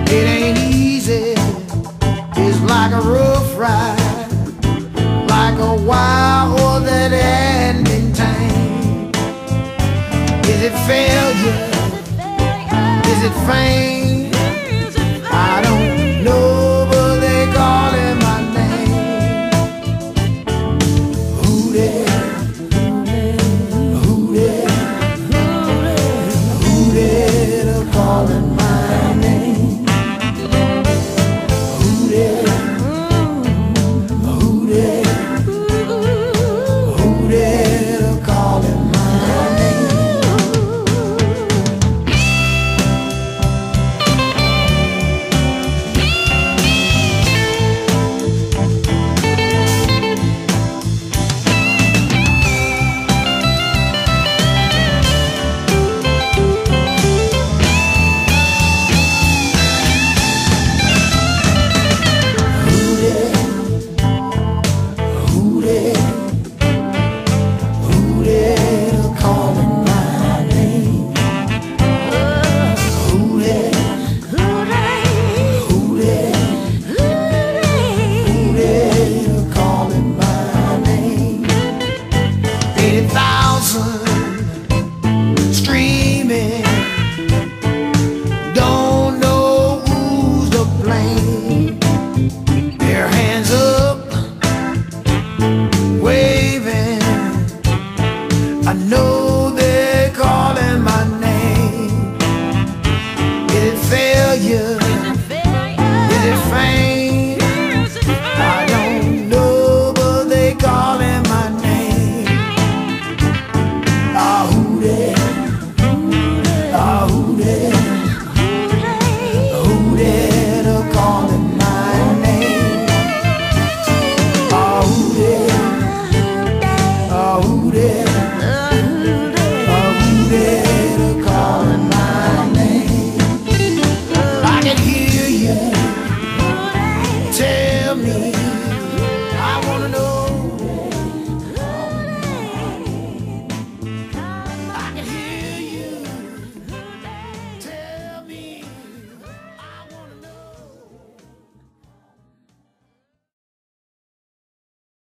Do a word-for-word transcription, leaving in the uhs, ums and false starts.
It ain't easy, it's like a rough ride, like a wild horse that hadn't been tamed. Is it failure? Is it fame? I don't know, but they call it my name. Who there? Who there? Who there to call it my name? Who there? Who there? Who there to call it my name? Streaming, don't know who's to blame. Their hands up, waving. I know they're calling my name. Is it failure?